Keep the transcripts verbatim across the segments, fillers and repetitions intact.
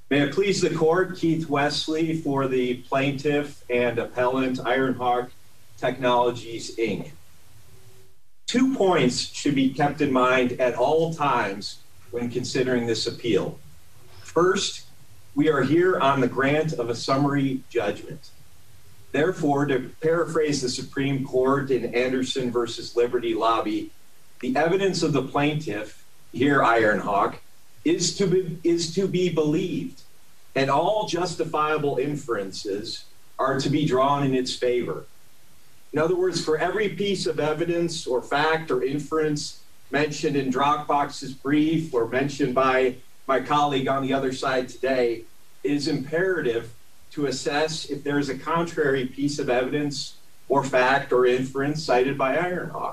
May it please the court, Keith Wesley for the plaintiff and appellant, Ironhawk Technologies, Incorporated. Two points should be kept in mind at all times when considering this appeal. First, we are here on the grant of a summary judgment. Therefore, to paraphrase the Supreme Court in Anderson versus Liberty Lobby, the evidence of the plaintiff, here Ironhawk, is to be, is to be believed, and all justifiable inferences are to be drawn in its favor. In other words, for every piece of evidence or fact or inference mentioned in Dropbox's brief or mentioned by my colleague on the other side today, it is imperative to assess if there is a contrary piece of evidence or fact or inference cited by Ironhawk.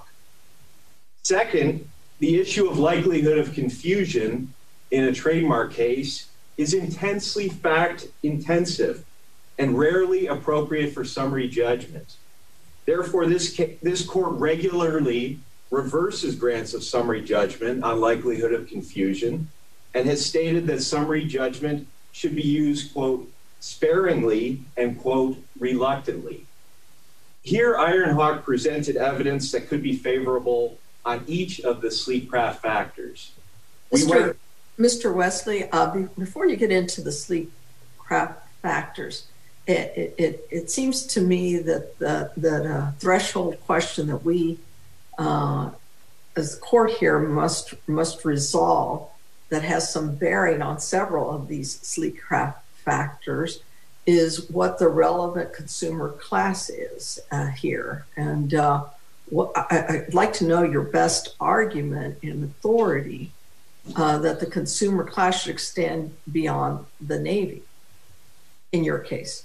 Second, the issue of likelihood of confusion in a trademark case is intensely fact-intensive and rarely appropriate for summary judgment. Therefore, this, this court regularly reverses grants of summary judgment on likelihood of confusion and has stated that summary judgment should be used, quote, sparingly and, quote, reluctantly. Here, Ironhawk presented evidence that could be favorable on each of the sleek craft factors. We Mister went, Mister Wesley, uh, be, before you get into the sleek craft factors, it, it, it seems to me that the that uh, threshold question that we, uh, as the court here, must must resolve that has some bearing on several of these sleek craft factors is what the relevant consumer class is uh, here. And uh, what, I, I'd like to know your best argument in authority uh, that the consumer class should extend beyond the Navy in your case.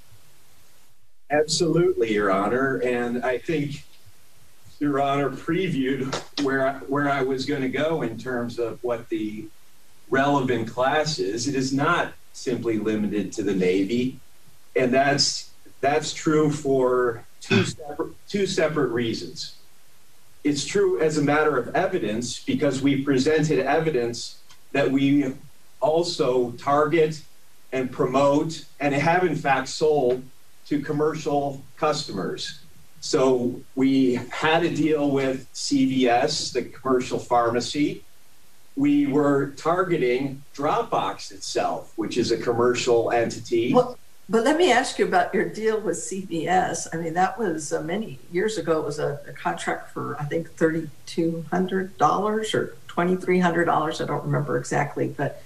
Absolutely, Your Honor. And I think Your Honor previewed where I, where I was going to go in terms of what the relevant class is. It is not simply limited to the Navy, and that's that's true for two separate two separate reasons. It's true as a matter of evidence because we presented evidence that we also target and promote and have in fact sold to commercial customers. So we had a deal with C V S, the commercial pharmacy. We were targeting Dropbox itself, which is a commercial entity. Well, but let me ask you about your deal with C V S. I mean, that was uh, many years ago. It was a, a contract for, I think, three thousand two hundred dollars or two thousand three hundred dollars. I don't remember exactly, but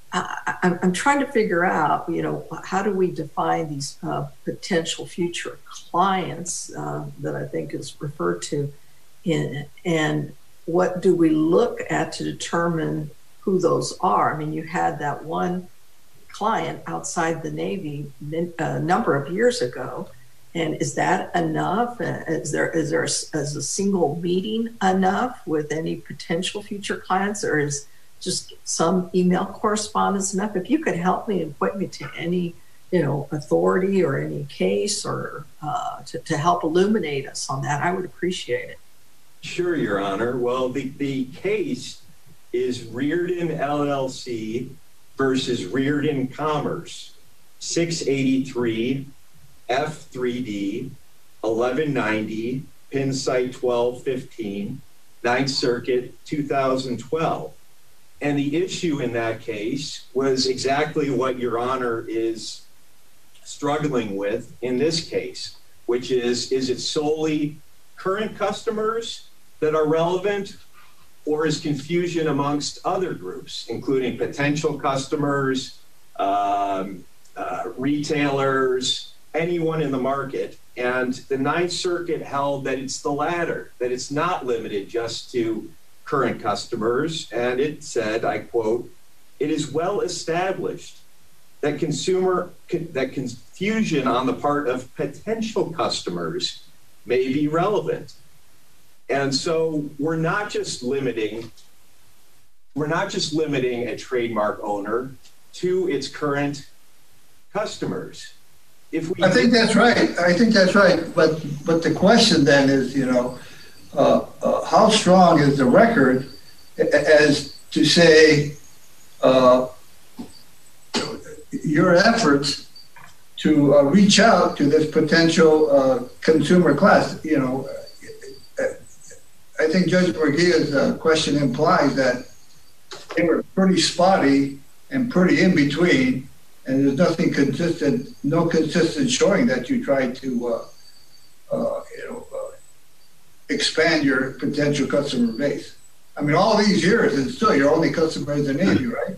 I, I'm, I'm trying to figure out, you know, how do we define these uh, potential future clients uh, that I think is referred to in, and what do we look at to determine who those are? I mean, you had that one client outside the Navy a number of years ago, and is that enough? Is there is there a, is a single meeting enough with any potential future clients, or is just some email correspondence enough? If you could help me and point me to any, you know, authority or any case or uh, to, to help illuminate us on that, I would appreciate it. Sure, Your Honor. Well, the, the case is Reardon L L C versus Reardon Commerce, six eighty-three F three D, eleven ninety, Pin Site twelve fifteen, Ninth Circuit, two thousand twelve. And the issue in that case was exactly what Your Honor is struggling with in this case, which is, is it solely current customers that are relevant, or is confusion amongst other groups, including potential customers, um, uh, retailers, anyone in the market? And the Ninth Circuit held that it's the latter, that it's not limited just to current customers. And it said, I quote, "It is well established that consumer that confusion on the part of potential customers may be relevant." And so we're not just limiting, we're not just limiting a trademark owner to its current customers. If we I think that's right. I think that's right. But but the question then is, you know, uh, uh, how strong is the record as to say uh, your efforts to uh, reach out to this potential uh, consumer class. You know, I think Judge Murguia's uh, question implies that they were pretty spotty and pretty in between, and there's nothing consistent, no consistent showing that you tried to, uh, uh, you know, uh, expand your potential customer base. I mean, all these years, and still your only customer is the Navy, right?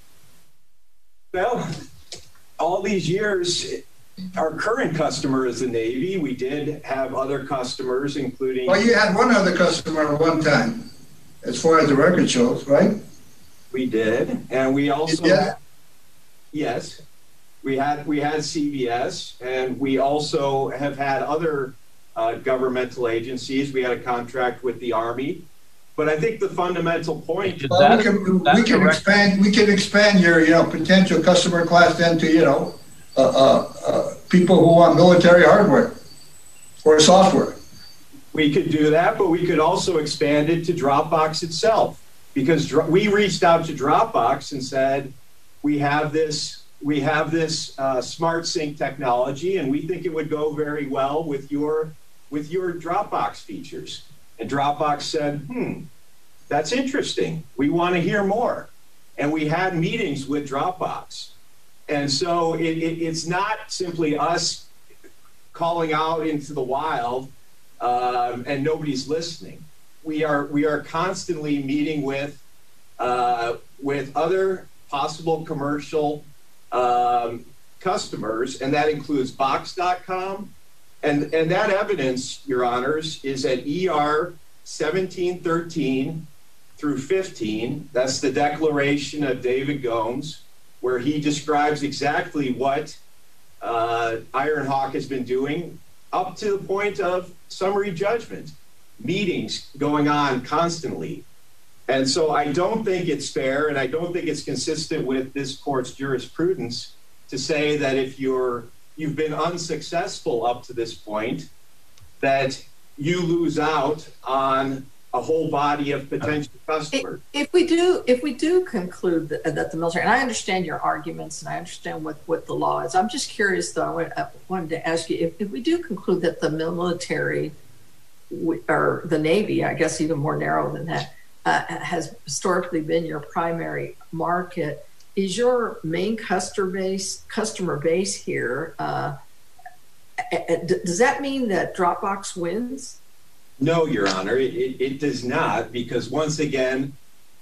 Well, all these years, our current customer is the Navy. We did have other customers, including... Well, you had one other customer at one time, as far as the record shows, right? We did, and we also... Yeah. Yes, we had we had C B S, and we also have had other uh, governmental agencies. We had a contract with the Army, but I think the fundamental point is well, that we can, we can expand we can expand your you know potential customer class then to you know uh, uh, uh, people who want military hardware or software. We could do that, but we could also expand it to Dropbox itself, because we reached out to Dropbox and said, we have this we have this uh, smart sync technology, and we think it would go very well with your with your Dropbox features. And Dropbox said, hmm, that's interesting. We want to hear more. And we had meetings with Dropbox. And so it, it, it's not simply us calling out into the wild um, and nobody's listening. We are we are constantly meeting with uh, with other possible commercial um, customers, and that includes Box dot com. And, and that evidence, Your Honors, is at E R seventeen thirteen through fifteen. That's the declaration of David Gomes, where he describes exactly what uh, Ironhawk has been doing up to the point of summary judgment, meetings going on constantly. And so I don't think it's fair, and I don't think it's consistent with this court's jurisprudence to say that if you're you've been unsuccessful up to this point, that you lose out on a whole body of potential customers. If, if we do, if we do conclude that, that the military, and I understand your arguments, and I understand what, what the law is. I'm just curious, though. I wanted to ask you if, if we do conclude that the military or the Navy, I guess even more narrow than that, uh, has historically been your primary market. Is your main customer base customer base here? Uh, does that mean that Dropbox wins? No, Your Honor, it, it, it does not, because once again,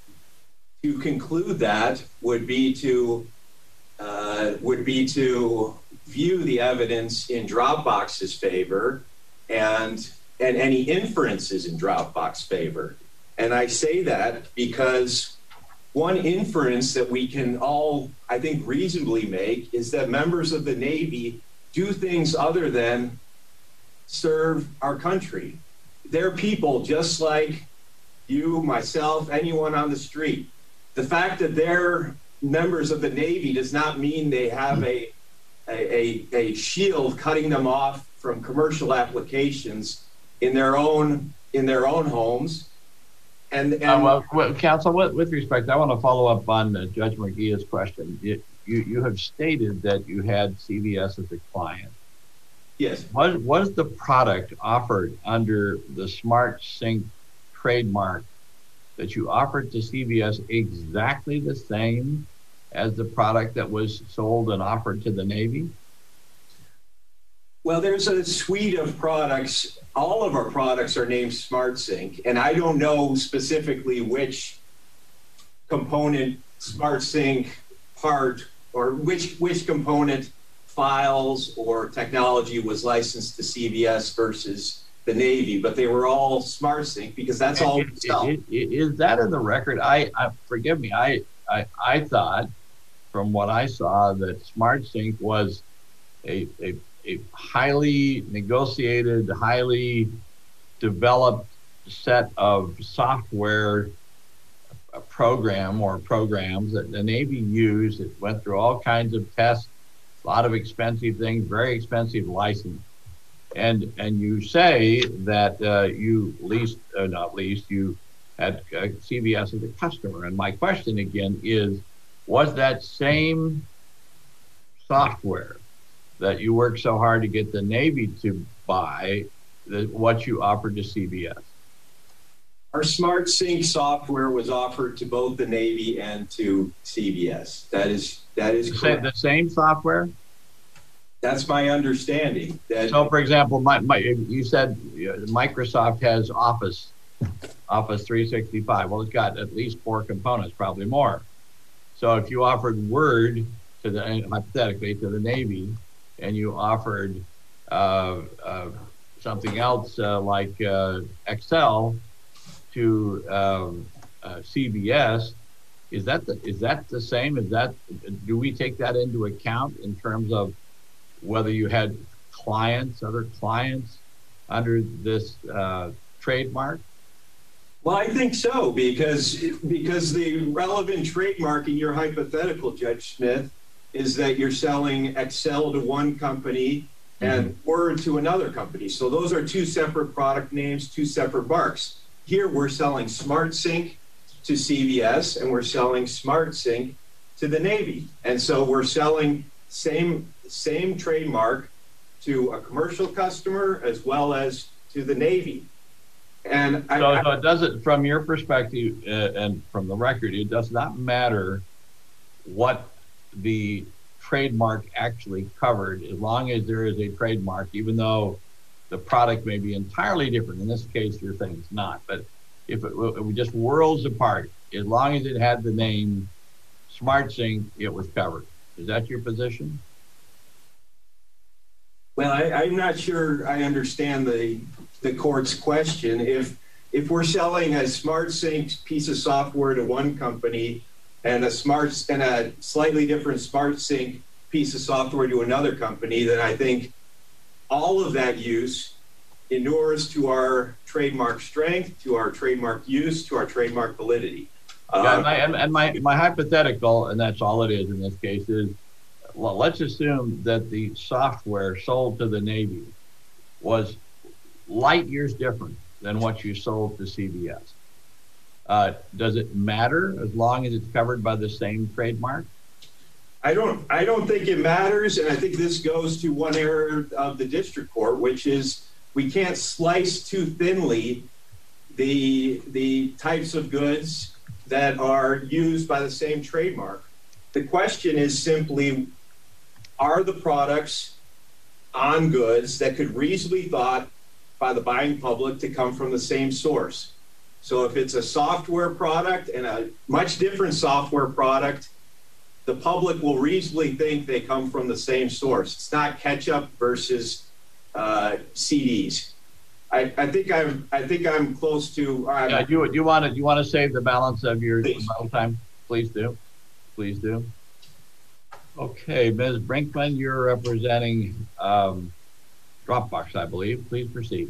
to conclude that would be to uh, would be to view the evidence in Dropbox's favor and and any inferences in Dropbox's favor. And I say that because one inference that we can all, I think, reasonably make is that members of the Navy do things other than serve our country. They're people just like you, myself, anyone on the street. The fact that they're members of the Navy does not mean they have a, a, a, a shield cutting them off from commercial applications in their own in their own homes. And, and uh, well, well, counsel, with, with respect, I want to follow up on uh, Judge Murguia's question. You, you you have stated that you had C V S as a client. Yes. Was was the product offered under the Smart Sync trademark that you offered to C V S exactly the same as the product that was sold and offered to the Navy? Well, there's a suite of products. All of our products are named Smart Sync, and I don't know specifically which component Smart Sync part or which which component files or technology was licensed to C V S versus the Navy, but they were all Smart Sync because that's all we sell. Is, is that in the record? I, I forgive me. I, I I thought from what I saw that Smart Sync was a, a a highly negotiated, highly developed set of software a program or programs that the Navy used. It went through all kinds of tests, a lot of expensive things, very expensive license. And and you say that uh, you leased, uh, not leased, you had uh, C V S as a customer. And my question again is, was that same software that you worked so hard to get the Navy to buy the, what you offered to C B S? Our Smart Sync software was offered to both the Navy and to C B S. That is that is the correct. Same, the same software? That's my understanding. That So, for example, my, my, you said Microsoft has Office, Office three sixty-five. Well, it's got at least four components, probably more. So if you offered Word to the, hypothetically, to the Navy, and you offered uh, uh, something else uh, like uh, Excel to um, uh, C B S, is that the, is that the same? Is that, do we take that into account in terms of whether you had clients, other clients under this uh, trademark? Well, I think so, because because the relevant trademark in your hypothetical, Judge Smith, is that you're selling Excel to one company and mm-hmm. Word to another company. So those are two separate product names, two separate marks. Here we're selling Smart Sync to C B S and we're selling Smart Sync to the Navy. And so we're selling same same trademark to a commercial customer as well as to the Navy. And I, so, so it doesn't, from your perspective uh, and from the record, it does not matter what the trademark actually covered, as long as there is a trademark, even though the product may be entirely different. In this case, you're saying it's not, but if it, it was just worlds apart, as long as it had the name Smart Sync, it was covered. Is that your position? Well, I, I'm not sure I understand the the court's question. If if we're selling a Smart Sync piece of software to one company and a smart and a slightly different Smart Sync piece of software to another company, then I think all of that use inures to our trademark strength, to our trademark use, to our trademark validity. Yeah, and, my, and, and my, my hypothetical, and that's all it is in this case, is well, let's assume that the software sold to the Navy was light years different than what you sold to C B S. Uh, does it matter as long as it's covered by the same trademark? I don't I don't think it matters, and I think this goes to one error of the district court, which is we can't slice too thinly the the types of goods that are used by the same trademark. The question is simply, are the products on goods that could reasonably be thought by the buying public to come from the same source? So if it's a software product and a much different software product, the public will reasonably think they come from the same source. It's not ketchup versus uh, C Ds. I, I think I'm. I think I'm close to. Uh, yeah, you you want to you want to save the balance of your please. time? Please do, please do. Okay, Miz Brinkman, you're representing um, Dropbox, I believe. Please proceed.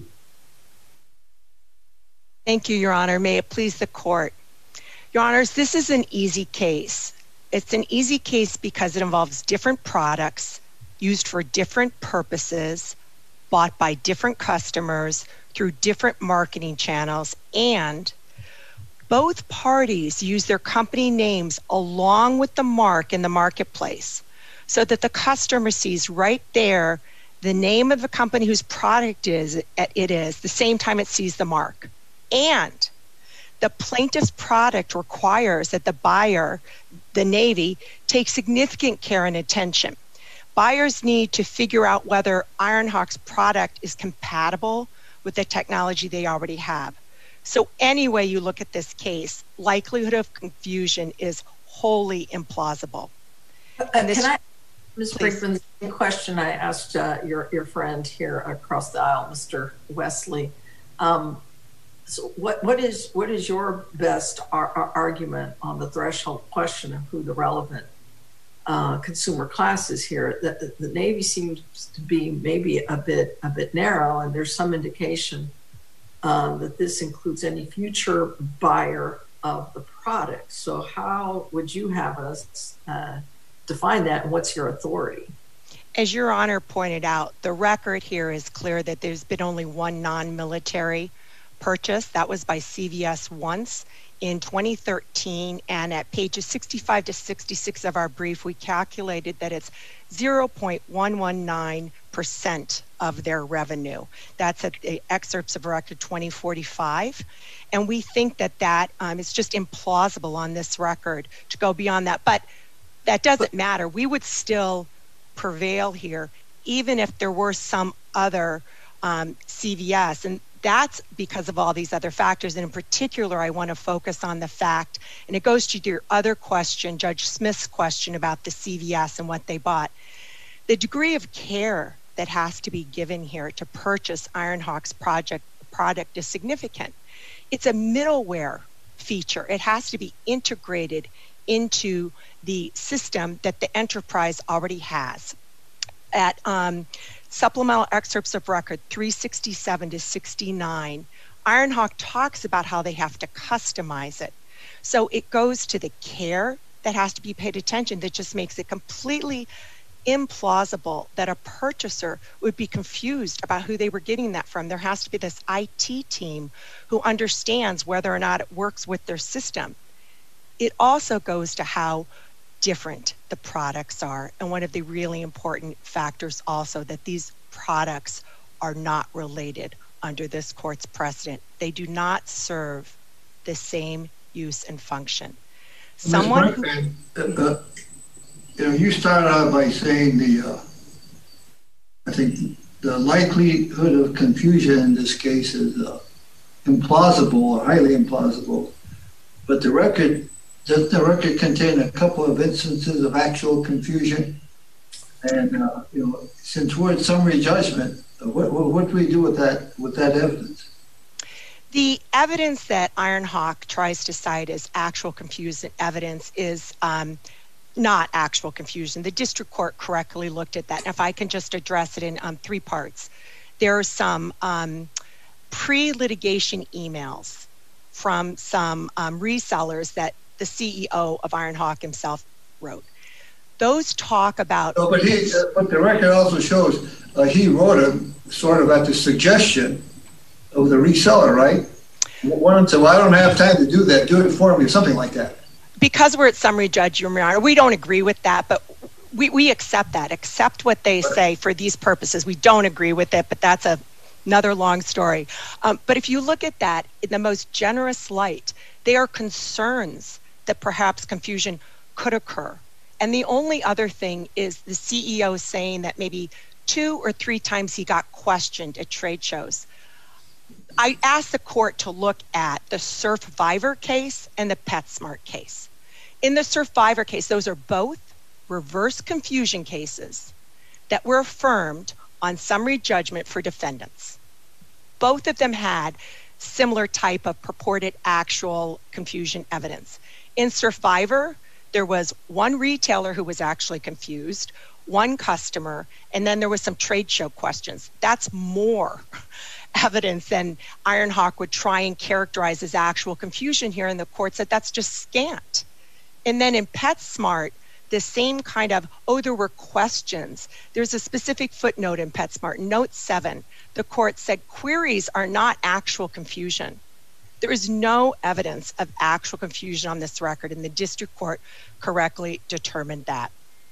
Thank you, Your Honor. May it please the court. Your Honors, this is an easy case. It's an easy case because it involves different products used for different purposes, bought by different customers through different marketing channels, and both parties use their company names along with the mark in the marketplace so that the customer sees right there the name of the company whose product is it is the same time it sees the mark. And the plaintiff's product requires that the buyer, the Navy, take significant care and attention. Buyers need to figure out whether Ironhawk's product is compatible with the technology they already have. So any way you look at this case, likelihood of confusion is wholly implausible. Uh, this, can I, Miz Brinkman, the question I asked uh, your, your friend here across the aisle, Mister Wesley, um, so what, what is what is your best ar ar argument on the threshold question of who the relevant uh, consumer class is here? The, the Navy seems to be maybe a bit a bit narrow, and there's some indication um, that this includes any future buyer of the product. So how would you have us uh, define that, and what's your authority? As Your Honor pointed out, the record here is clear that there's been only one non-military purchase. That was by C V S once in twenty thirteen, and at pages sixty-five to sixty-six of our brief, we calculated that it's zero point one one nine percent of their revenue. That's at the excerpts of record twenty forty-five. And we think that that um, is just implausible on this record to go beyond that. But that doesn't matter. We would still prevail here, even if there were some other um, C V S. And that's because of all these other factors. And in particular, I want to focus on the fact, and it goes to your other question, Judge Smith's question about the C V S and what they bought. The degree of care that has to be given here to purchase Ironhawk's project product is significant. It's a middleware feature. It has to be integrated into the system that the enterprise already has. At um, supplemental excerpts of record three sixty-seven to sixty-nine, Ironhawk talks about how they have to customize it. So it goes to the care that has to be paid attention that just makes it completely implausible that a purchaser would be confused about who they were getting that from. There has to be this I T team who understands whether or not it works with their system. It also goes to how different the products are. And one of the really important factors also that these products are not related under this court's precedent. They do not serve the same use and function. Someone who, uh, you know, you started out by saying the, uh, I think the likelihood of confusion in this case is uh, implausible or highly implausible, but the record, does the record contain a couple of instances of actual confusion? And, uh, you know, since we're at summary judgment, what, what, what do we do with that, with that evidence? The evidence that Ironhawk tries to cite as actual confusion evidence is um, not actual confusion. The district court correctly looked at that. And if I can just address it in um, three parts. There are some um, pre-litigation emails from some um, resellers that the C E O of Ironhawk himself wrote. Those talk about... No, but, he, uh, but the record also shows uh, he wrote them sort of at the suggestion of the reseller, right? One said, well, I don't have time to do that. Do it for me, or something like that. Because we're at summary judge, Your Honor, we don't agree with that, but we, we accept that. Accept what they say for these purposes. We don't agree with it, but that's a, another long story. Um, but if you look at that in the most generous light, they are concerns that perhaps confusion could occur. And the only other thing is the C E O saying that maybe two or three times he got questioned at trade shows. I asked the court to look at the Survivor case and the PetSmart case. In the Survivor case, those are both reverse confusion cases that were affirmed on summary judgment for defendants. Both of them had similar type of purported actual confusion evidence. In Survivor, there was one retailer who was actually confused, one customer, and then there was some trade show questions. That's more evidence than Ironhawk would try and characterize as actual confusion here, and the court said that's just scant. And then in PetSmart, the same kind of, oh, there were questions. There's a specific footnote in PetSmart, note seven. The court said queries are not actual confusion. There is no evidence of actual confusion on this record, and the district court correctly determined that.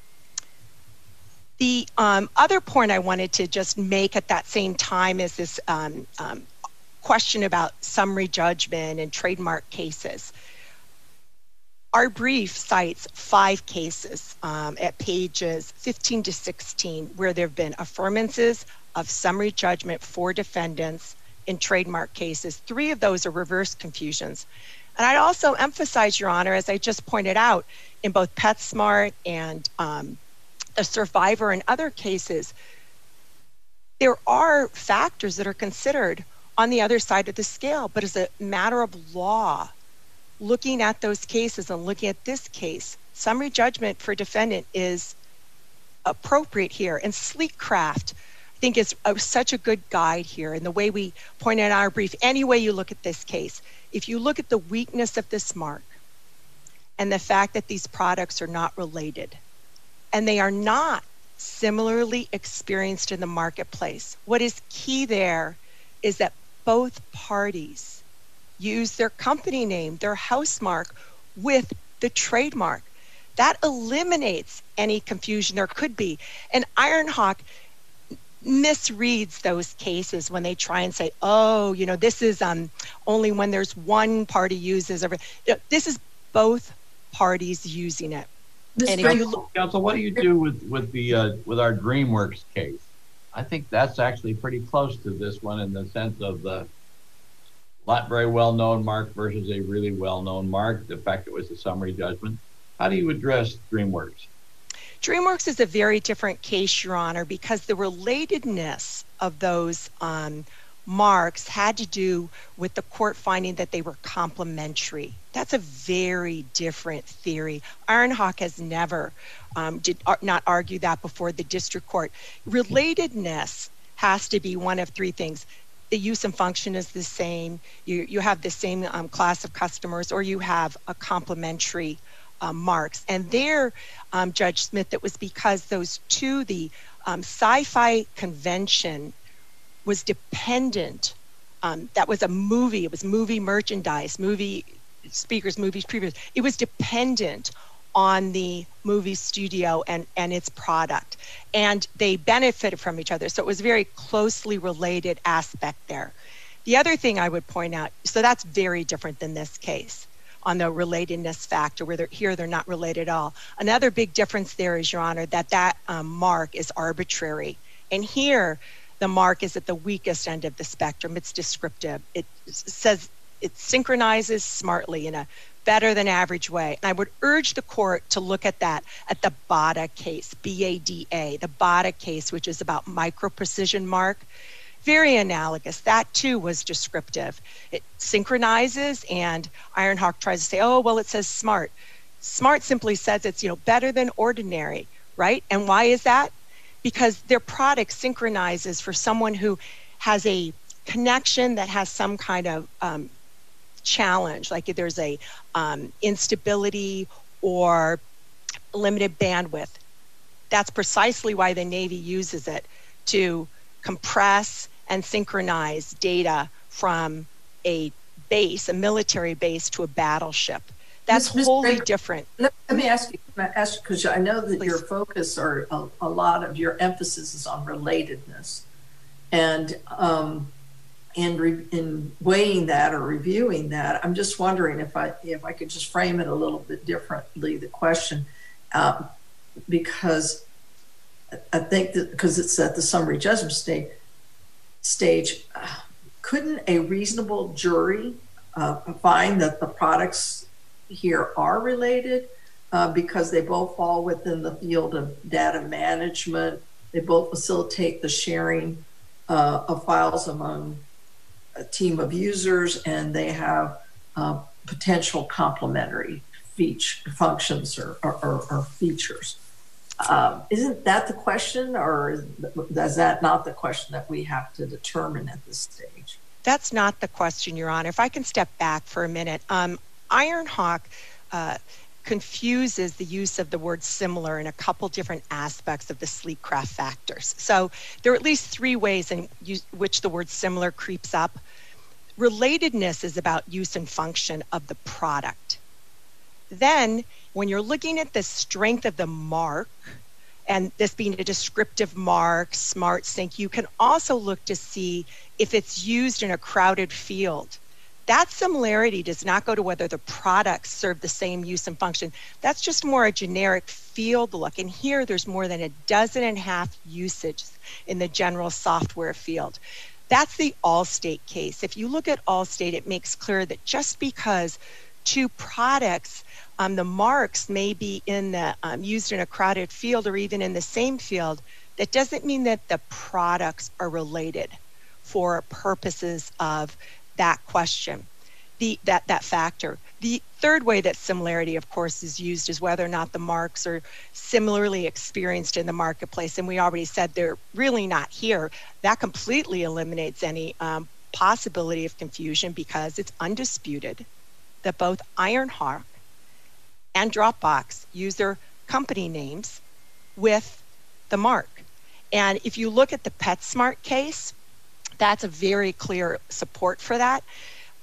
The um, other point I wanted to just make at that same time is this um, um, question about summary judgment and trademark cases. Our brief cites five cases um, at pages fifteen to sixteen where there have been affirmances of summary judgment for defendants in trademark cases. Three of those are reverse confusions. And I'd also emphasize, Your Honor, as I just pointed out, in both PetSmart and um, the Survivor and other cases, there are factors that are considered on the other side of the scale. But as a matter of law, looking at those cases and looking at this case, summary judgment for defendant is appropriate here. And Sleekcraft, I think, is a, such a good guide here. And the way we point out in our brief, any way you look at this case, if you look at the weakness of this mark and the fact that these products are not related and they are not similarly experienced in the marketplace, what is key there is that both parties use their company name, their house mark, with the trademark. That eliminates any confusion there could be. And Ironhawk misreads those cases when they try and say, oh, you know, this is um, only when there's one party uses. Every, you know, this is both parties using it. And if you look, Counsel, what do you do with with the uh, with our DreamWorks case? I think that's actually pretty close to this one in the sense of the not very well-known mark versus a really well-known mark. The fact it was a summary judgment. How do you address DreamWorks? DreamWorks is a very different case, Your Honor, because the relatedness of those um, marks had to do with the court finding that they were complementary. That's a very different theory. Ironhawk has never um, did uh, not argue that before the district court. Relatedness has to be one of three things. The use and function is the same. You you have the same um, class of customers, or you have a complementary um, marks. And there, um, Judge Smith, it was because those two, the um, sci-fi convention was dependent. Um, that was a movie. It was movie merchandise, movie speakers, movies, previews. It was dependent on the movie studio and, and its product. And they benefited from each other. So it was a very closely related aspect there. The other thing I would point out, so that's very different than this case on the relatedness factor, where they're, here they're not related at all. Another big difference there is, Your Honor, that that um, mark is arbitrary. And here, the mark is at the weakest end of the spectrum. It's descriptive. It says it synchronizes smartly in a better than average way. And I would urge the court to look at that at the BADA case, B A D A, the BADA case, which is about micro precision mark. Very analogous. That too was descriptive. It synchronizes, and Ironhawk tries to say, oh, well, it says smart. Smart simply says it's, you know, better than ordinary, right? And why is that? Because their product synchronizes for someone who has a connection that has some kind of um, challenge, like if there's a um, instability or limited bandwidth. That's precisely why the Navy uses it to compress and synchronize data from a base, a military base, to a battleship. That's Miz wholly Baker, different. Let, let me ask you, can I ask you, because I know that Please. your focus or a, a lot of your emphasis is on relatedness. And um, in, re, in weighing that or reviewing that, I'm just wondering if I if I could just frame it a little bit differently, the question, um, because I think that because it's at the summary judgment stage, stage uh, couldn't a reasonable jury uh, find that the products here are related uh, because they both fall within the field of data management? They both facilitate the sharing uh, of files among a team of users, and they have uh, potential complementary feature functions or, or, or, or features. Um, isn't that the question, or is, is that not the question that we have to determine at this stage? That's not the question, Your Honor. If I can step back for a minute. Um, Ironhawk uh, confuses the use of the word similar in a couple different aspects of the sleek craft factors. So there are at least three ways in use, which the word similar creeps up. Relatedness is about use and function of the product. Then, when you're looking at the strength of the mark, and this being a descriptive mark, smart sync, you can also look to see if it's used in a crowded field. That similarity does not go to whether the products serve the same use and function. That's just more a generic field look. And here there's more than a dozen and a half usages in the general software field. That's the Allstate case. If you look at Allstate, it makes clear that just because two products, um, the marks may be in the um, used in a crowded field or even in the same field, that doesn't mean that the products are related for purposes of that question, the that that factor. The third way that similarity, of course, is used is whether or not the marks are similarly experienced in the marketplace. And we already said they're really not here. That completely eliminates any um, possibility of confusion because it's undisputed that both Ironhawk and Dropbox use their company names with the mark. And if you look at the PetSmart case, that's a very clear support for that.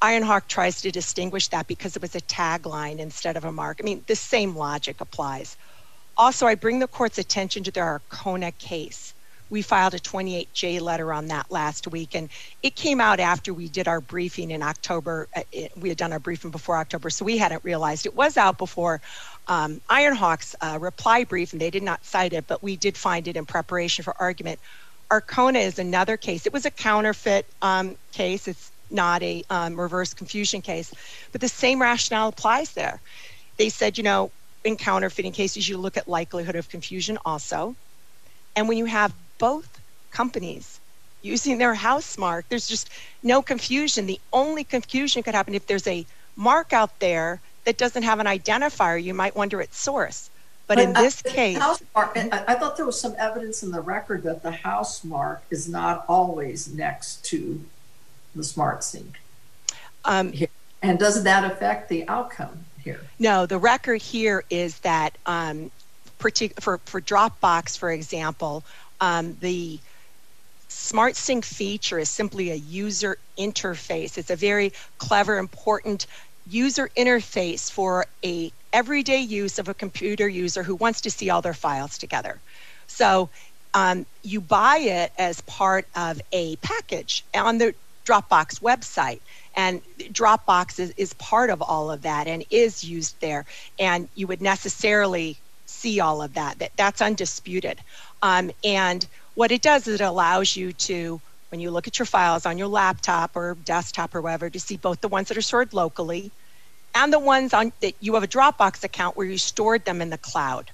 Ironhawk tries to distinguish that because it was a tagline instead of a mark. I mean, the same logic applies. Also, I bring the court's attention to their Arcona case. We filed a twenty-eight J letter on that last week, and it came out after we did our briefing in October. We had done our briefing before October, so we hadn't realized it was out before um, Ironhawk's uh, reply brief, and they did not cite it, but we did find it in preparation for argument. Arcona is another case. It was a counterfeit um, case. It's not a um, reverse confusion case, but the same rationale applies there. They said, you know, in counterfeiting cases, you look at likelihood of confusion also. And when you have both companies using their house mark, there's just no confusion. The only confusion could happen if there's a mark out there that doesn't have an identifier. You might wonder its source. But, but in this I, case, house mark, I, I thought there was some evidence in the record that the house mark is not always next to the smart sync. Um, and does that affect the outcome here? No, the record here is that um, partic- for, for Dropbox, for example, um, the smart sync feature is simply a user interface. It's a very clever, important user interface for a everyday use of a computer user who wants to see all their files together. So um, you buy it as part of a package on the Dropbox website, and Dropbox is, is part of all of that and is used there, and you would necessarily see all of that. that that's undisputed. Um, and what it does is it allows you to, when you look at your files on your laptop or desktop or whatever, to see both the ones that are stored locally and the ones on that you have a Dropbox account where you stored them in the cloud.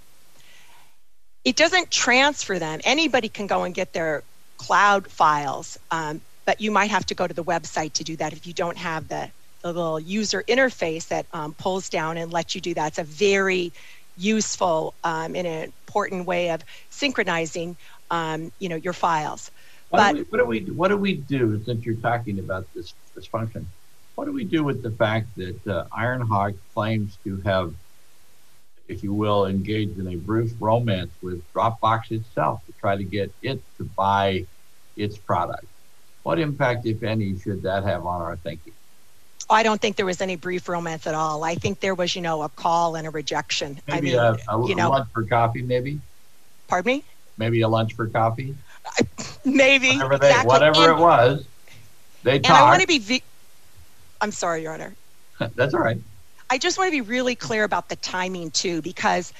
It doesn't transfer them. Anybody can go and get their cloud files, um, but you might have to go to the website to do that if you don't have the, the little user interface that um, pulls down and lets you do that. It's a very useful um, and an important way of synchronizing um, you know, your files. What, but, do we, what, do we, what do we do, since you're talking about this, this function, what do we do with the fact that uh, Ironhawk claims to have, if you will, engaged in a brief romance with Dropbox itself to try to get it to buy its product? What impact, if any, should that have on our thinking? I don't think there was any brief romance at all. I think there was, you know, a call and a rejection. Maybe I mean, a, a, you know, a lunch for coffee, maybe? Pardon me? Maybe a lunch for coffee? Maybe. Whatever, they, exactly. whatever and, it was, they talked. And I want to be... Vi- I'm sorry, Your Honor. That's all right. I just want to be really clear about the timing, too, because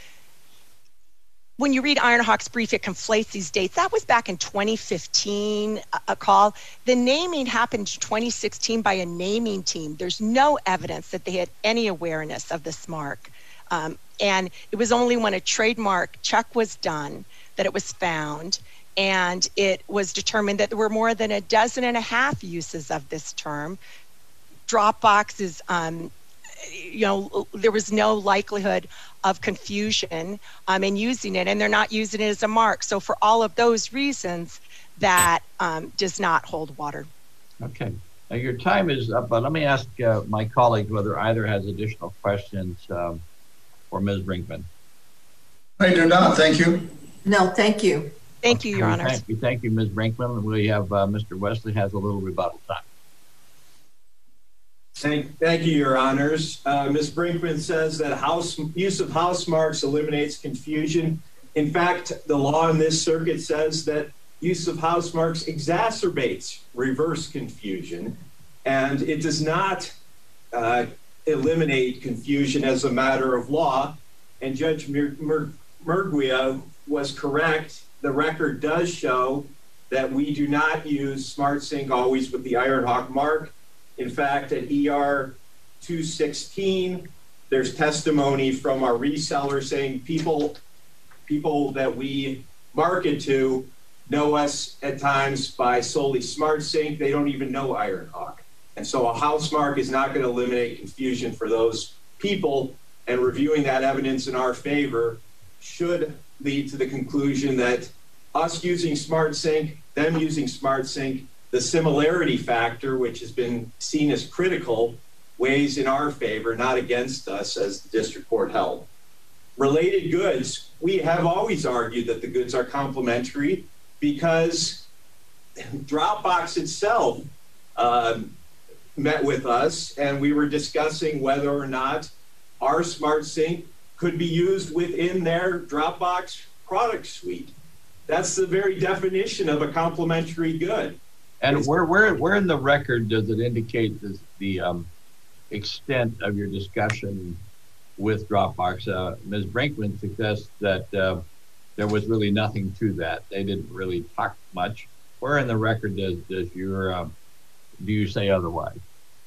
when you read Ironhawk's brief, it conflates these dates. That was back in twenty fifteen, a call. The naming happened in twenty sixteen by a naming team. There's no evidence that they had any awareness of this mark. Um, and it was only when a trademark check was done that it was found, and it was determined that there were more than a dozen and a half uses of this term. Dropbox is, um, you know, there was no likelihood of confusion um, in using it, and they're not using it as a mark. So for all of those reasons, that um, does not hold water. Okay. Now your time is up, but let me ask uh, my colleague whether either has additional questions um, for Miz Brinkman. I do not. Thank you. No, thank you. Thank you, Your Okay, Honors. Thank you, thank you, Miz Brinkman. We have uh, Mister Wesley has a little rebuttal time. Thank, thank you, Your Honors. Uh, Miz Brinkman says that house use of house marks eliminates confusion. In fact, the law in this circuit says that use of house marks exacerbates reverse confusion, and it does not uh, eliminate confusion as a matter of law. And Judge Mer- Mer- Murguia was correct. The record does show that we do not use SmartSync always with the Ironhawk mark. In fact, at E R two sixteen, there's testimony from our reseller saying people, people that we market to know us at times by solely SmartSync. They don't even know Ironhawk. And so a house mark is not going to eliminate confusion for those people, and reviewing that evidence in our favor should lead to the conclusion that us using SmartSync, them using SmartSync, the similarity factor, which has been seen as critical, weighs in our favor, not against us, as the district court held. Related goods, we have always argued that the goods are complementary because Dropbox itself um, met with us, and we were discussing whether or not our Smart Sync could be used within their Dropbox product suite. That's the very definition of a complementary good. And where, where, where in the record does it indicate this, the um, extent of your discussion with Dropbox? Uh, Miz Brinkman suggests that uh, there was really nothing to that. They didn't really talk much. Where in the record does, does your, um, do you say otherwise?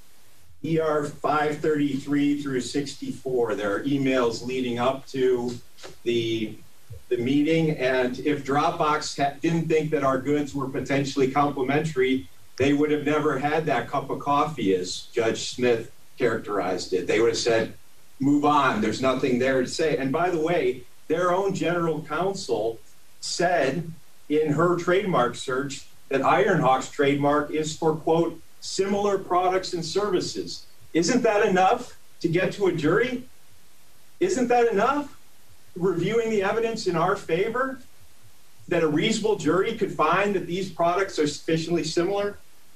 E R five thirty-three through sixty-four, there are emails leading up to the the meeting, and if Dropbox ha- didn't think that our goods were potentially complementary, they would have never had that cup of coffee, as Judge Smith characterized it. They would have said, move on, there's nothing there to say. And by the way, their own general counsel said in her trademark search that Ironhawk's trademark is for, quote, similar products and services. Isn't that enough to get to a jury? Isn't that enough? Reviewing the evidence in our favor, that a reasonable jury could find that these products are sufficiently similar?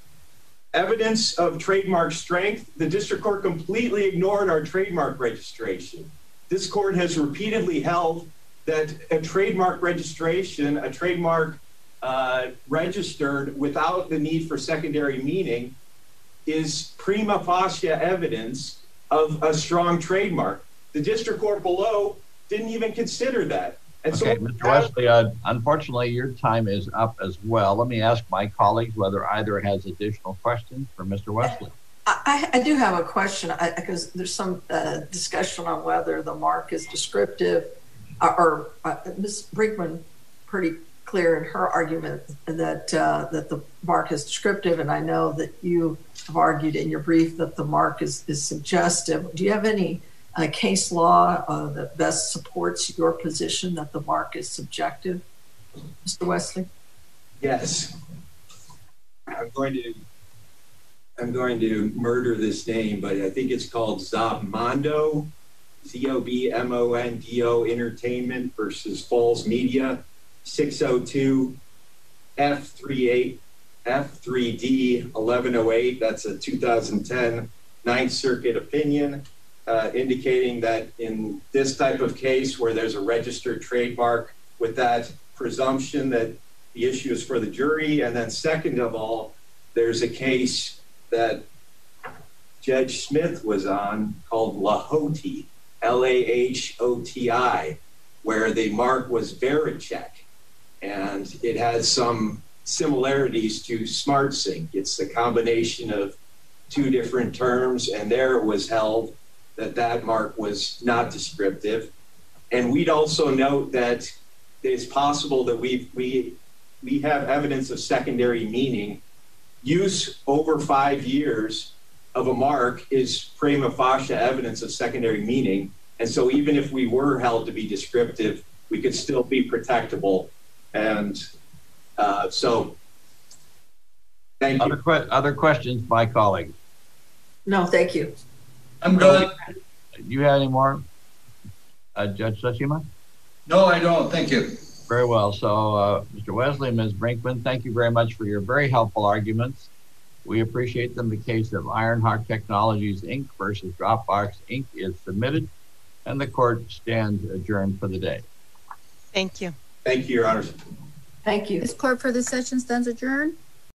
Evidence of trademark strength, the district court completely ignored our trademark registration. This court has repeatedly held that a trademark registration, a trademark uh, registered without the need for secondary meaning, is prima facie evidence of a strong trademark. The district court below didn't even consider that. And okay, so, Mister Wesley, uh, unfortunately, your time is up as well. Let me ask my colleagues whether either has additional questions for Mister Wesley. I, I do have a question, because there's some uh, discussion on whether the mark is descriptive, uh, or uh, Miz Brinkman pretty clear in her argument that uh, that the mark is descriptive, and I know that you have argued in your brief that the mark is, is suggestive. Do you have any uh, case law uh, that best supports your position that the mark is subjective, Mister Wesley? yes, I'm going to I'm going to murder this name, but I think it's called Zobmondo, Z O B M O N D O Entertainment versus Falls Media, six oh two F thirty-eight F three D eleven oh eight. That's a two thousand ten Ninth Circuit opinion uh, indicating that in this type of case where there's a registered trademark with that presumption that the issue is for the jury. And then second of all, there's a case that Judge Smith was on called Lahoti, L A H O T I, where the mark was Vericheck, and it has some similarities to SmartSync. It's the combination of two different terms, and there it was held that that mark was not descriptive. And we'd also note that it's possible that we we we have evidence of secondary meaning. Use over five years of a mark is prima facie evidence of secondary meaning. And so even if we were held to be descriptive, we could still be protectable. And uh, so, thank you. Other, que- other questions by colleagues? No, thank you. I'm good. Do you have any more, uh, Judge Tsushima? No, I don't. Thank you. Very well. So, uh, Mister Wesley, Miz Brinkman, thank you very much for your very helpful arguments. We appreciate them. The case of Ironhawk Technologies, Incorporated versus Dropbox, Incorporated is submitted, and the court stands adjourned for the day. Thank you. Thank you, Your Honors. Thank you. This court for this session stands adjourned.